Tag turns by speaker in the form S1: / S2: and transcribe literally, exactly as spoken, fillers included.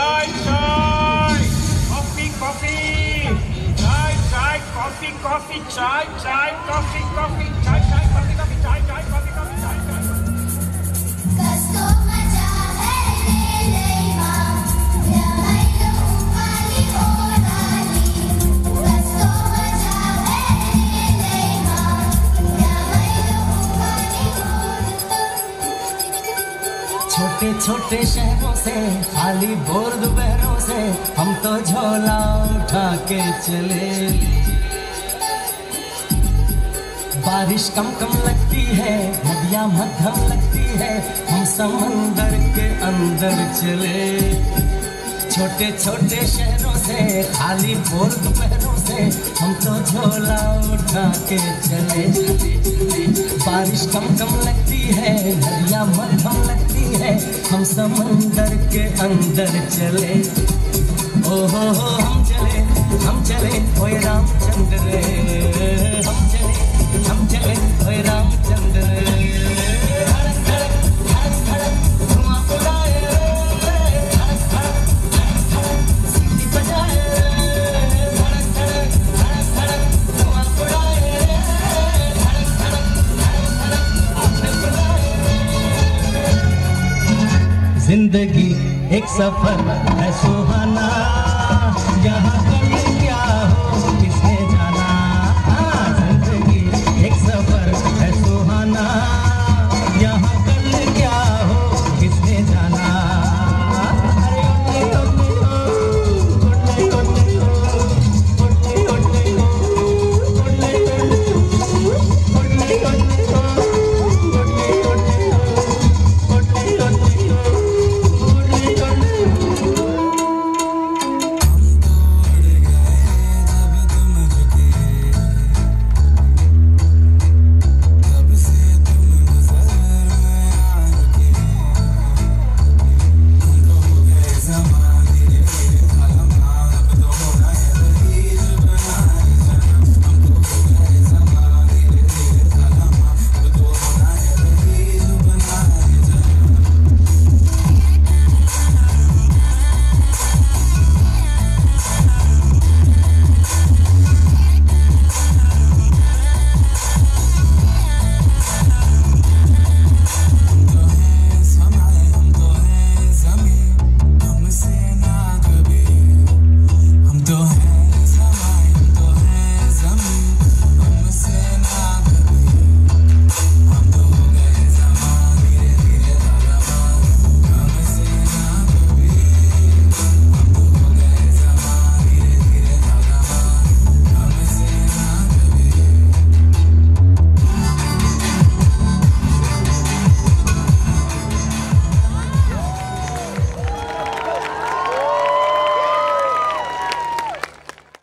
S1: चाय चाय coffee coffee चाय चाय कॉफी कॉफी चाय चाय कॉफी कॉफी चाय चाय कॉफी कॉफी चाय चाय कॉफी कॉफी चाय चाय
S2: छोटे छोटे शहरों से खाली बोर दोपहरों से हम तो झोला उठा के चले। बारिश कम कम लगती है, नदियाँ मध्यम लगती है, हम समंदर के अंदर चले। छोटे छोटे शहरों से खाली बोर दोपहरों से हम तो झोला उठा के चले। बारिश कम कम लगती है, नदियाँ मध्यम लगती है, हम समंदर के अंदर चले। ओ हो हो हम चले हम चले ओए रामचंद्र रे, हम चले हम चले ओए रामचंद्र रे। धड़क धड़क धड़क धड़क धुआं उड़ाए रे, धड़क धड़क धड़क धड़क सीटी बजाए रे, धड़क धड़क धड़क धड़क धुआं उड़ाए रे, धड़क धड़क धड़क धड़क आँखें बुलाए रे। जिंदगी एक सफर है सुहाना, यहाँ कभी